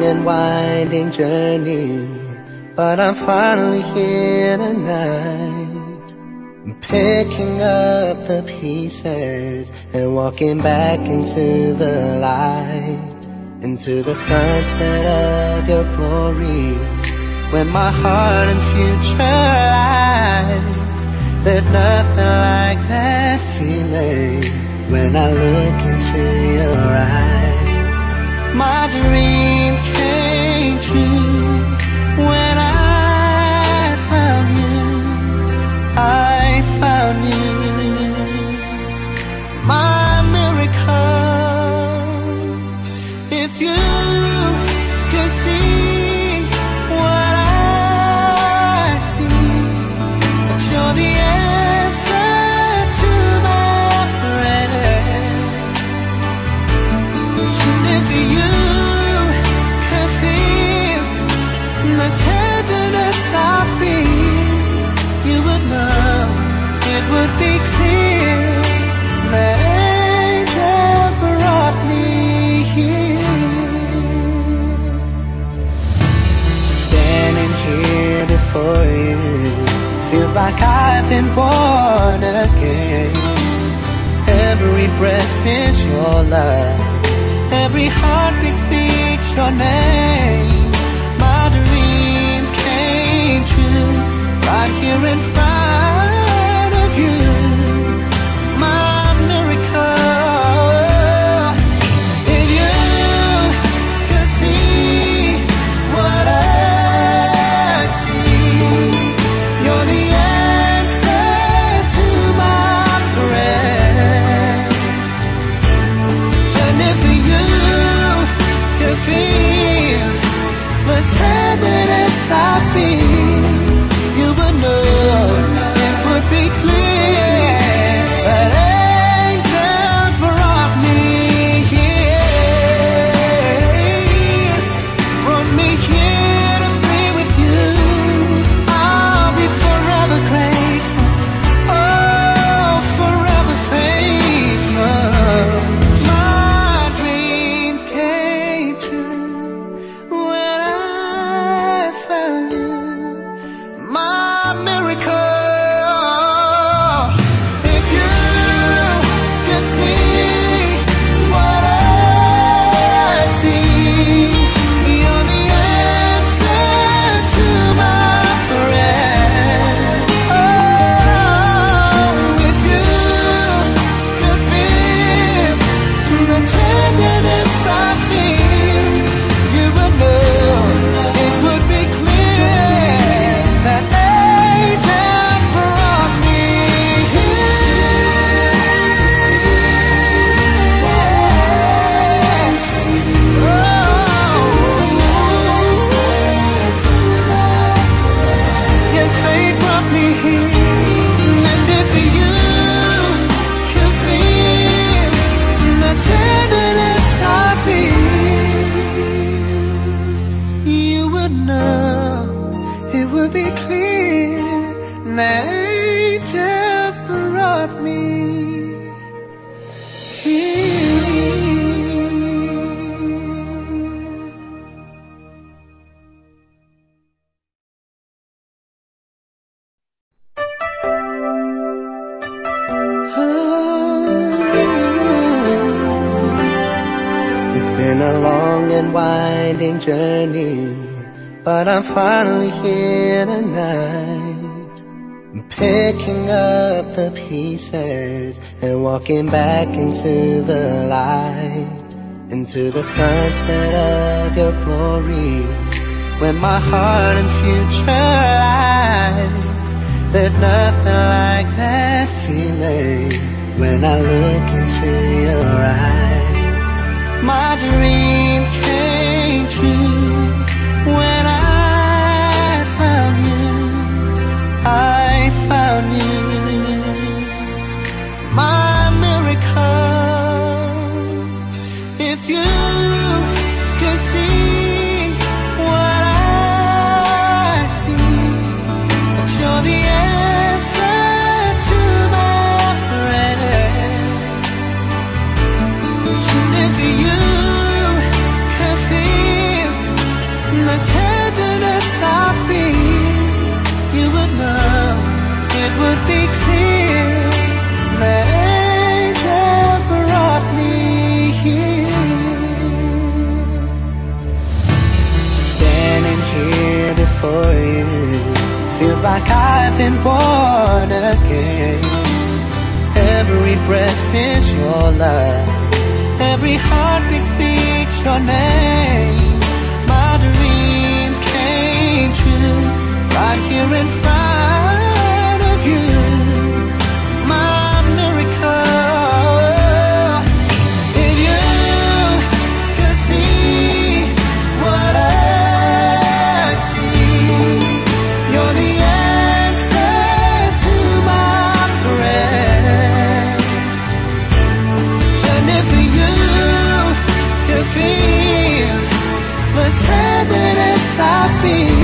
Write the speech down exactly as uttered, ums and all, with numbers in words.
and winding journey, but I'm finally here tonight. I'm picking up the pieces and walking back into the light, into the sunset of your glory, when my heart and future lies. There's nothing like that feeling when I look into your eyes. My dream came true when I found you. I found you. My miracle. If you could see what I see, that you're the answer to my prayer. And if you could feel the tenderness I feel, you would know it would be clear that angels brought me here. Standing here before you, feels like I've been born again. Every breath is your love, every heartbeat speaks your name. My dream came true right here in front of you. My miracle. If you could see what I see, you're the answer to my prayer. And if you could feel the tenderness I feel, you would know it would be clear that angels brought me here, brought me here to be with you. I'll be forever grateful, oh, forever faithful. My dreams came true when I found you. My miracle. If you could see what I see, you're the answer to my prayer. Oh, if you could feel the tenderness I feel, you would know it would be clear that angels brought me here. Oh, yes, they brought me here. And if you could feel the tenderness I feel, you would know it would be clear that angels brought me here. It's been a long and winding journey, but I'm finally here tonight. I'm picking up the pieces and walking back into the light, into the sunset of your glory, when my heart and future lies. There's nothing like that feeling when I look into your eyes. My dream came true when I found you. I found you. My miracle. If you could see what I see, that you're the answer to my prayer. And if you could feel name, my dream came true, right here in front of you. My miracle, if you could see what I see, you're the answer to my prayers. And if you could feel the tenderness I feel,